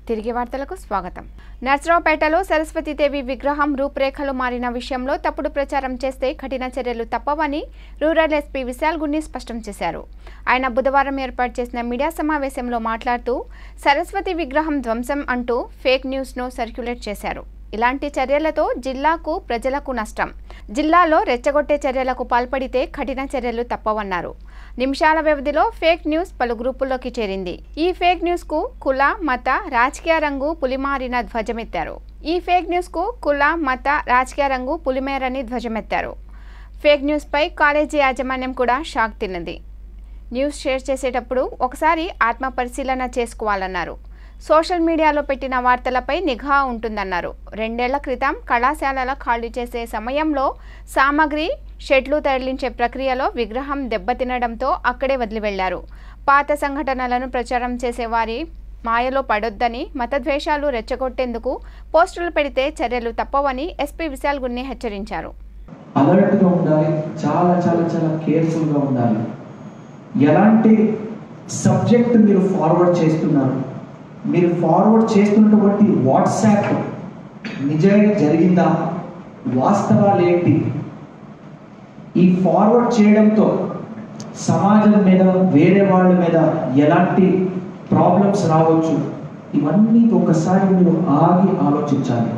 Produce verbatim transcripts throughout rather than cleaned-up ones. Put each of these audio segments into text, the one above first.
తిరిగి వార్తలకు స్వాగతం. నర్సరావుపేటలో సరస్వతీదేవి విగ్రహం రూపురేఖలు మారిన విషయంలో తప్పుడు ప్రచారం చేస్తే కఠిన చర్యలు తప్పవని రూరల్ ఎస్పీ విశాల్ గున్ని స్పష్టం చేశారు. ఆయన బుధవారం ఏర్పాటు చేసిన మీడియా సమావేశంలో మాట్లాడుతూ సరస్వతి విగ్రహం ధ్వంసం అంటూ ఫేక్ న్యూస్ను సర్క్యులేట్ చేశారు. ఇలాంటి చర్యలతో జిల్లాకు ప్రజలకు నష్టం. జిల్లాలో రెచ్చగొట్టే చర్యలకు పాల్పడితే కఠిన చర్యలు తప్పవన్నారు. నిమిషాల వ్యవధిలో ఫేక్ న్యూస్ పలు గ్రూపుల్లోకి చేరింది. ఈ ఫేక్ న్యూస్ కు కుల మత రాజకీయ రంగు పులిమారిన ధ్వజమెత్తారు. ఈ ఫేక్ న్యూస్ కు కుల మత రాజకీయ రంగు పులిమేరని ధ్వజమెత్తారు. ఫేక్ న్యూస్ పై కాలేజీ యాజమాన్యం కూడా షాక్ తిన్నది. న్యూస్ షేర్ చేసేటప్పుడు ఒకసారి ఆత్మ పరిశీలన చేసుకోవాలన్నారు. సోషల్ మీడియాలో పెట్టిన వార్తలపై నిఘా ఉంటుందన్నారు. రెండేళ్ల క్రితం కళాశాలల ఖాళీ చేసే సమయంలో సామాగ్రి షెడ్లు తరలించే ప్రక్రియలో విగ్రహం దెబ్బతినడంతో అక్కడే వదిలి వెళ్లారు. పాత సంఘటనలను ప్రచారం చేసే వారి మాయలో పడొద్దని, మతద్వేషాలు రెచ్చగొట్టేందుకు పోస్టులు పెడితే చర్యలు తప్పవని ఎస్పీ విశాల్ గున్ని హెచ్చరించారు. అలర్ట్గా ఉండాలి, చాలా చాలా చాలా కేర్ఫుల్గా ఉండాలి. ఎలాంటి సబ్జెక్ట్ మీరు ఫార్వర్డ్ చేస్తున్నారు, మీరు ఫార్వర్డ్ చేస్తున్నటువంటి వాట్సాప్ నిజంగా జరిగిందా, వాస్తవాలు ఏంటి, ఈ ఫార్వర్డ్ చేయడంతో సమాజం మీద వేరే వాళ్ళ మీద ఎలాంటి ప్రాబ్లమ్స్ రావచ్చు, ఇవన్నీ ఒకసారి మీరు ఆగి ఆలోచించాలి.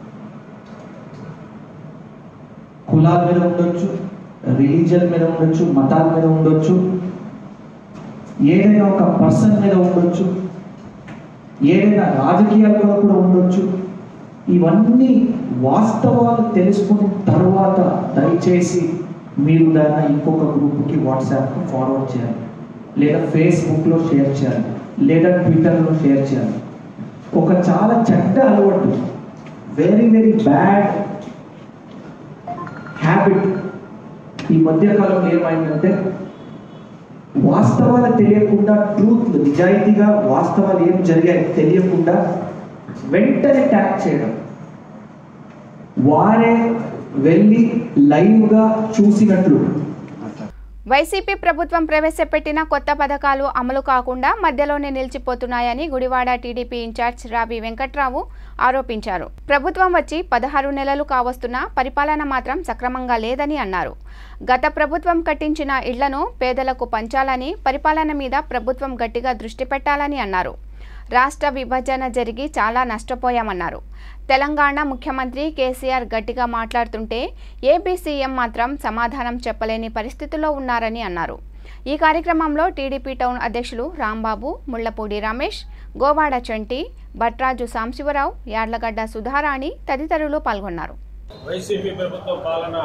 కులాల మీద ఉండొచ్చు, రిలీజియన్ మీద ఉండొచ్చు, మతాల మీద ఉండొచ్చు, ఏదైనా ఒక పర్సన్ మీద ఉండొచ్చు, ఏదైనా రాజకీయాల్లో కూడా ఉండొచ్చు. ఇవన్నీ వాస్తవాలు తెలుసుకున్న తర్వాత దయచేసి మీరు దాన్ని ఇంకొక గ్రూప్కి వాట్సాప్కి ఫార్వర్డ్ చేయాలి, లేదా ఫేస్బుక్లో షేర్ చేయాలి, లేదా ట్విట్టర్లో షేర్ చేయాలి. ఒక చాలా చెడ్డ అలవాటు, వెరీ వెరీ బ్యాడ్ హ్యాబిట్ ఈ మధ్యకాలంలో ఏమైందంటే, వాస్తవాలు తెలియకుండా, ట్రూత్ నిజాయితీగా వాస్తవాలు ఏం జరిగాయి తెలియకుండా వెంటనే ట్యాగ్ చేయడం, వారే వెళ్ళి లైవ్గా చూసినట్లు. వైసీపీ ప్రభుత్వం ప్రవేశపెట్టిన కొత్త పథకాలు అమలు కాకుండా మధ్యలోనే నిలిచిపోతున్నాయని గుడివాడ టీడీపీ ఇన్ఛార్జ్ రావి వెంకట్రావు ఆరోపించారు. ప్రభుత్వం వచ్చి పదహారు నెలలు కావస్తున్నా పరిపాలన మాత్రం సక్రమంగా లేదని అన్నారు. గత ప్రభుత్వం కట్టించిన ఇళ్లను పేదలకు పంచాలని, పరిపాలన మీద ప్రభుత్వం గట్టిగా దృష్టి పెట్టాలని అన్నారు. రాష్ట్ర విభజన జరిగి చాలా నష్టపోయామన్నారు. తెలంగాణ ముఖ్యమంత్రి కేసీఆర్ గట్టిగా మాట్లాడుతుంటే ఏపీ సీఎం మాత్రం సమాధానం చెప్పలేని పరిస్థితిలో ఉన్నారని అన్నారు. ఈ కార్యక్రమంలో టీడీపీ టౌన్ అధ్యక్షులు రాంబాబు, ముళ్లపూడి రమేష్, గోవాడ చంటి, భట్రాజు సాంశివరావు, యార్లగడ్డ సుధారాణి తదితరులు పాల్గొన్నారు. వైసీపీ ప్రభుత్వ పాలన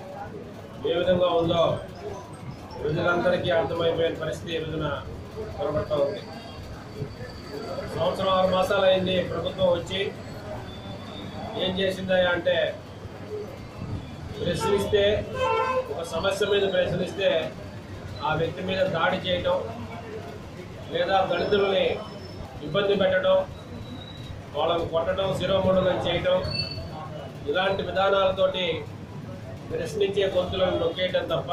ఏ విధంగా ఉందో ప్రజలందరికీ అర్థమైపోయిన పరిస్థితి ఈ రోజున కనబడతా ఉంది. సంవత్సరం ఆరు మాసాలు అయింది ప్రభుత్వం వచ్చి. ఏం చేసిందా అంటే, ప్రశ్నిస్తే, ఒక సమస్య మీద ప్రశ్నిస్తే ఆ వ్యక్తి మీద దాడి చేయటం, లేదా దళితులని ఇబ్బంది పెట్టడం, వాళ్ళని కొట్టడం, శిరోముండనం చేయటం, ఇలాంటి విధానాలతోటి ప్రశ్నించే గొంతులను నొక్కేయటం తప్ప,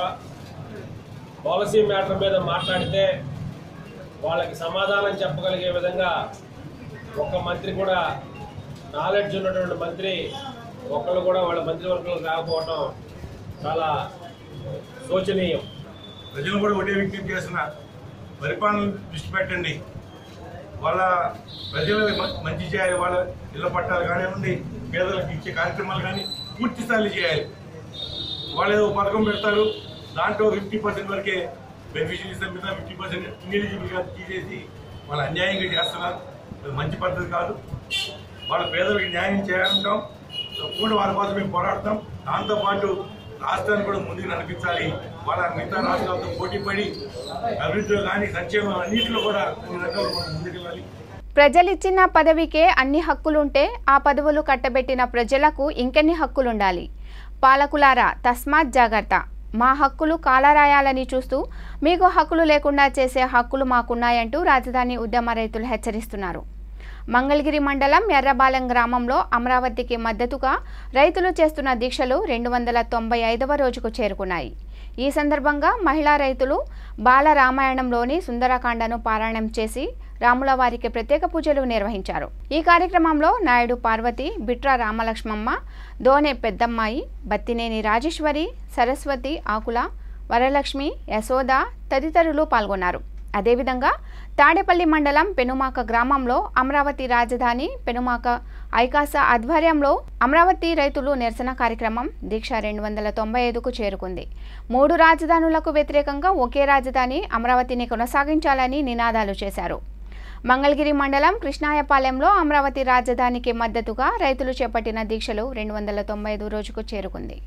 పాలసీ మ్యాటర్ మీద మాట్లాడితే వాళ్ళకి సమాధానం చెప్పగలిగే విధంగా ఒక్క మంత్రి కూడా, నాలెడ్జ్ ఉన్నటువంటి మంత్రి ఒక్కళ్ళు కూడా వాళ్ళ మంత్రివర్గంలో రాకపోవటం చాలా శోచనీయం. ప్రజలు కూడా ఒకటే విజ్ఞప్తి చేస్తున్న, పరిపాలన దృష్టి పెట్టండి. వాళ్ళ ప్రజలు మంచి చేయాలి, వాళ్ళ ఇళ్ల పట్టాలు కానివ్వండి, పేదలకు ఇచ్చే కార్యక్రమాలు కానీ పూర్తి స్థాయిలో చేయాలి. వాళ్ళు ఏదో పథకం పెడతారు, దాంట్లో ఫిఫ్టీ పర్సెంట్ వరకే బెనిఫిషియరీ ఇస్తే మిగతా ఫిఫ్టీ పర్సెంట్ ఇన్ఎలిజిబుల్గా తీసేసి వాళ్ళు అన్యాయంగా చేస్తున్నారు. అది మంచి పద్ధతి కాదు. వాళ్ళ పేదలకు న్యాయం చేయాలంటాం, తప్పకుండా వాళ్ళ కోసం మేము పోరాడతాం. దాంతోపాటు రాష్ట్రాన్ని కూడా ముందుకు నడిపించాలి. వాళ్ళ మిగతా రాష్ట్రాలతో పోటీ పడి అభివృద్ధిలో కానీ సంక్షేమం అన్నింటిలో కూడా కొన్ని రకాలు మనం ముందుకెళ్ళాలి. ప్రజలిచ్చిన పదవికే అన్ని హక్కులుంటే ఆ పదవులు కట్టబెట్టిన ప్రజలకు ఇంకెన్ని హక్కులుండాలి? పాలకులారా తస్మాత్ జాగ్రత్త. మా హక్కులు కాలరాయాలని చూస్తూ మీకు హక్కులు లేకుండా చేసే హక్కులు మాకున్నాయంటూ రాజధాని ఉద్యమ రైతులు హెచ్చరిస్తున్నారు. మంగళగిరి మండలం ఎర్రబాలెం గ్రామంలో అమరావతికి మద్దతుగా రైతులు చేస్తున్న దీక్షలు రెండు వందల తొంభై ఐదవ రోజుకు చేరుకున్నాయి. ఈ సందర్భంగా మహిళా రైతులు బాలరామాయణంలోని సుందరకాండను పారాయణం చేసి రాముల వారికి ప్రత్యేక పూజలు నిర్వహించారు. ఈ కార్యక్రమంలో నాయుడు పార్వతి, బిట్రా రామలక్ష్మమ్మ, దోనె పెద్దమ్మాయి, బత్తినేని రాజేశ్వరి, సరస్వతి, ఆకుల వరలక్ష్మి, యశోద తదితరులు పాల్గొన్నారు. అదేవిధంగా తాడేపల్లి మండలం పెనుమాక గ్రామంలో అమరావతి రాజధాని పెనుమాక ఐకాస ఆధ్వర్యంలో అమరావతి రైతులు నిరసన కార్యక్రమం దీక్ష రెండు వందల తొంభై ఐదుకు చేరుకుంది. మూడు రాజధానులకు వ్యతిరేకంగా ఒకే రాజధాని అమరావతిని కొనసాగించాలని నినాదాలు చేశారు. మంగళగిరి మండలం కృష్ణాయపాలెంలో అమరావతి రాజధానికి మద్దతుగా రైతులు చేపట్టిన దీక్షలు రెండు వందల తొంభై ఐదు రోజుకు చేరుకుంది.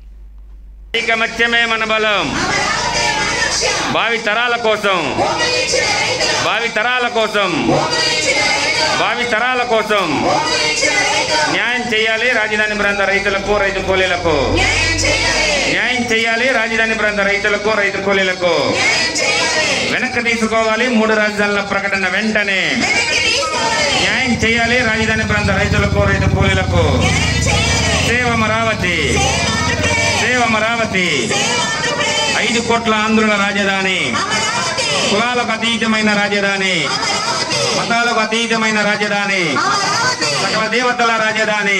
మన బలం భావి తరాల కోసం భావి తరాల కోసం భావి తరాల కోసం న్యాయం చేయాలి. రాజధాని ప్రాంత రైతులకు, రైతు కూలీలకు న్యాయం చేయాలి. రాజధాని ప్రాంత రైతులకు, రైతు కూలీలకు వెనక్కి తీసుకోవాలి. మూడు రాజధానుల ప్రకటన వెంటనే న్యాయం చేయాలి. రాజధాని ప్రాంత రైతులకు, రైతు కూలీలకు సేవ అమరావతి, సేవ అమరావతి. ఐదు కోట్ల ఆంధ్రుల రాజధాని, కులాలకు అతీతమైన రాజధాని, మతాలకు అతీతమైన రాజధాని, సకల దేవతల రాజధాని.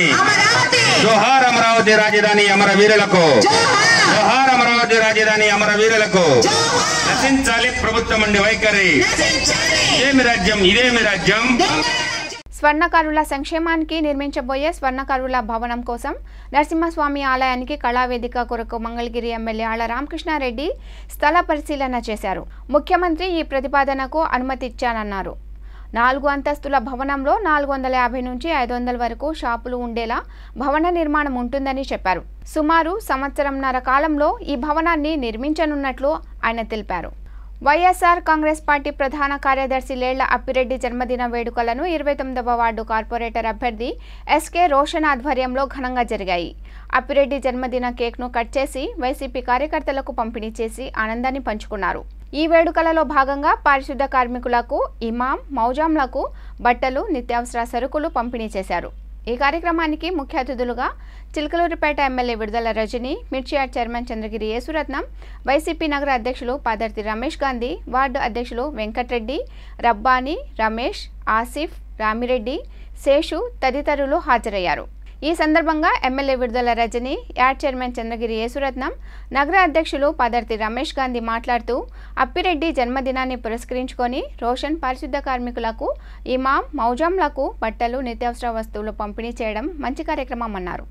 జోహార్ అమరావతి రాజధాని అమరవీరులకు, జోహార్ అమరావతి రాజధాని అమరవీరులకు. నశించాలి ప్రభుత్వం అండి వైఖరి. ఇదేమి రాజ్యం, ఇదేమి రాజ్యం. స్వర్ణకారుల సంక్షేమానికి నిర్మించబోయే స్వర్ణకారుల భవనం కోసం నరసింహస్వామి ఆలయానికి కళావేదిక కొరకు మంగళగిరి ఎమ్మెల్యే ఆళ్ల రామకృష్ణారెడ్డి స్థల పరిశీలన చేశారు. ముఖ్యమంత్రి ఈ ప్రతిపాదనకు అనుమతి ఇచ్చానన్నారు. నాలుగు అంతస్తుల భవనంలో నాలుగు వందల యాభై నుంచి ఐదు వందల వరకు షాపులు ఉండేలా భవన నిర్మాణం ఉంటుందని చెప్పారు. సుమారు సంవత్సరంన్నర కాలంలో ఈ భవనాన్ని నిర్మించనున్నట్లు ఆయన తెలిపారు. వైఎస్ఆర్ కాంగ్రెస్ పార్టీ ప్రధాన కార్యదర్శి లేళ్ల అప్పిరెడ్డి జన్మదిన వేడుకలను ఇరవై తొమ్మిదవ వార్డు కార్పొరేటర్ అభ్యర్థి ఎస్కే రోషన్ ఆధ్వర్యంలో ఘనంగా జరిగాయి. అప్పిరెడ్డి జన్మదిన కేక్ను కట్ చేసి వైసీపీ కార్యకర్తలకు పంపిణీ చేసి ఆనందాన్ని పంచుకున్నారు. ఈ వేడుకలలో భాగంగా పారిశుద్ధ కార్మికులకు, ఇమాం, మౌజాంలకు బట్టలు, నిత్యావసర సరుకులు పంపిణీ చేశారు. ఈ కార్యక్రమానికి ముఖ్య అతిథులుగా చిలకలూరిపేట ఎమ్మెల్యే విడుదల రజని, మిర్చియాడ్ చైర్మన్ చంద్రగిరి యేసురత్నం, వైసీపీ నగర అధ్యక్షులు పాదర్తి రమేష్ గాంధీ, వార్డు అధ్యక్షులు వెంకటరెడ్డి, రబ్బానీ, రమేష్, ఆసిఫ్, రామిరెడ్డి, శేషు తదితరులు హాజరయ్యారు. ఈ సందర్భంగా MLA Vidadala Rajini, yard chairman Chandragiri Yesuratnam, నగర అధ్యక్షులు పాదర్తి రమేష్ గాంధీ మాట్లాడుతూ అప్పిరెడ్డి జన్మదినాన్ని పురస్కరించుకొని రోషన్ పారిశుద్ధ కార్మికులకు, ఇమాం, మౌజాంలకు బట్టలు, నిత్యావసర వస్తువులు పంపిణీ చేయడం మంచి కార్యక్రమం అన్నారు.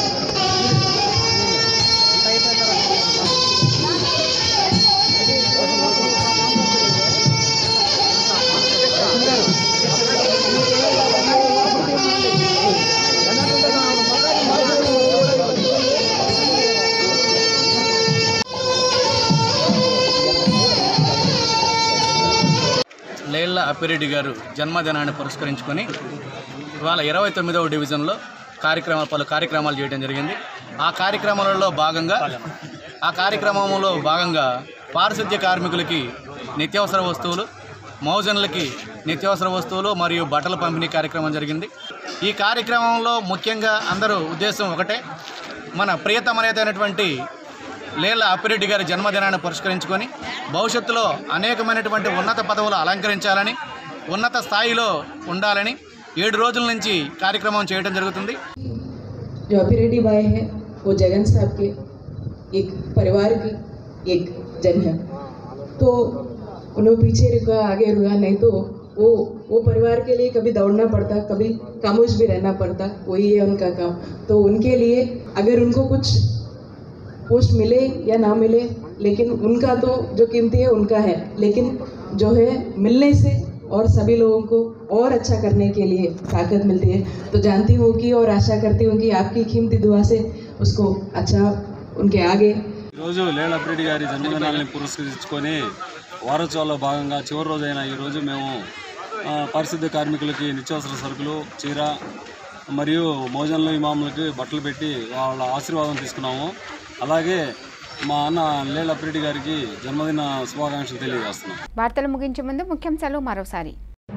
లేళ్ల అప్పిరెడ్డి గారు జన్మదినాన్ని పురస్కరించుకొని ఇవాళ ఇరవై తొమ్మిదవ డివిజన్లో కార్యక్రమాలు పలు కార్యక్రమాలు చేయడం జరిగింది. ఆ కార్యక్రమాలలో భాగంగా ఆ కార్యక్రమంలో భాగంగా పారిశుద్ధ్య కార్మికులకి నిత్యావసర వస్తువులు, మౌజన్లకి నిత్యావసర వస్తువులు మరియు బట్టల పంపిణీ కార్యక్రమం జరిగింది. ఈ కార్యక్రమంలో ముఖ్యంగా అందరూ ఉద్దేశం ఒకటే, మన ప్రియతమనేదైనటువంటి లేళ్ల అప్పిరెడ్డి గారి జన్మదినాన్ని పురస్కరించుకొని భవిష్యత్తులో అనేకమైనటువంటి ఉన్నత పదవులు అలంకరించాలని, ఉన్నత స్థాయిలో ఉండాలని ఏడు రోజుల నుంచి కార్యక్రమం చేయడం జరుగుతుంది. जो अप्पिरेड्डी भाई है वो जगन साहब के एक परिवार की एक जन है, तो उन्हें पीछे रुका आगे रुका नहीं तो वो वो परिवार के लिए कभी दौड़ना पड़ता, कभी खामोश भी रहना पड़ता, वही है उनका काम. तो उनके लिए अगर उनको कुछ पोस्ट मिले या ना मिले, लेकिन उनका तो जो कीमती है उनका है, लेकिन जो है मिलने से और सभी लोगों को और अच्छा करने के लिए ताकत मिलती है. तो जानती हूँ कि और आशा करती हूँ कि आपकी कीमती दुआ से उसको अच्छा उनके आगे. ఈరోజు లేళ్ల అప్పిరెడ్డి గారి జన్మదినాన్ని పురస్కరించుకొని వారోత్సవాల్లో భాగంగా చివరి రోజైన ఈరోజు మేము పారిశుద్ధ్య కార్మికులకి నిత్యావసర సరుకులు, చీర మరియు మౌజన్లు, ఇమాములకి బట్టలు పెట్టి వాళ్ళ ఆశీర్వాదం తీసుకున్నాము. అలాగే మా అన్న లేళ్ల అప్పిరెడ్డి గారికి జన్మదిన శుభాకాంక్షలు తెలియజేస్తున్నాం. వార్తలు ముగించే ముందు ముఖ్యాంశాలు మరోసారి.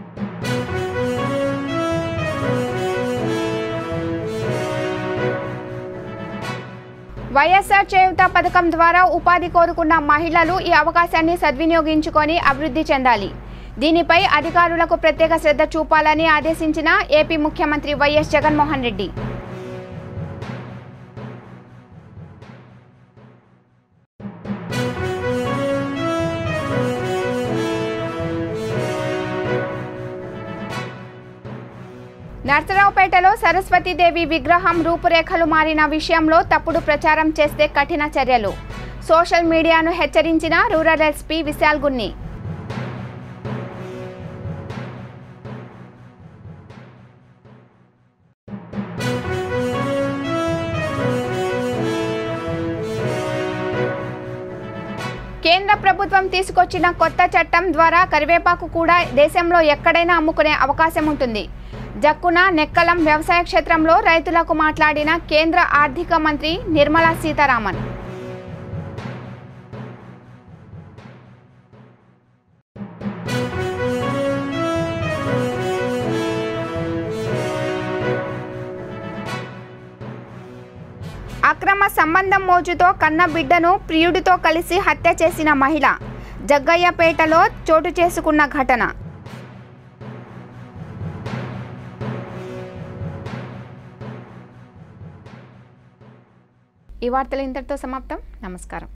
వైఎస్ఆర్ చేయూత పథకం ద్వారా ఉపాధి కోరుకున్న మహిళలు ఈ అవకాశాన్ని సద్వినియోగించుకొని అభివృద్ధి చెందాలి. దీనిపై అధికారులకు ప్రత్యేక శ్రద్ధ చూపాలని ఆదేశించిన ఏపీ ముఖ్యమంత్రి వైఎస్ జగన్మోహన్ రెడ్డి. నర్సరావుపేటలో సరస్వతీదేవి విగ్రహం రూపురేఖలు మారిన విషయంలో తప్పుడు ప్రచారం చేస్తే కఠిన చర్యలు. సోషల్ మీడియాను హెచ్చరించిన రూరల్ ఎస్పీ విశాల్ గున్ని. కేంద్ర ప్రభుత్వం తీసుకొచ్చిన కొత్త చట్టం ద్వారా కరివేపాకు కూడా దేశంలో ఎక్కడైనా అమ్ముకునే అవకాశం ఉంటుంది. జక్కున నెక్కలం వ్యవసాయ క్షేత్రంలో రైతులకు మాట్లాడిన కేంద్ర ఆర్థిక మంత్రి నిర్మలా సీతారామన్. అక్రమ సంబంధం మోజుతో కన్న బిడ్డను ప్రియుడితో కలిసి హత్య చేసిన మహిళ జగ్గయ్యపేటలో చోటు చేసుకున్న ఘటన. ఈ వార్తలు ఇంతటితో సమాప్తం. నమస్కారం.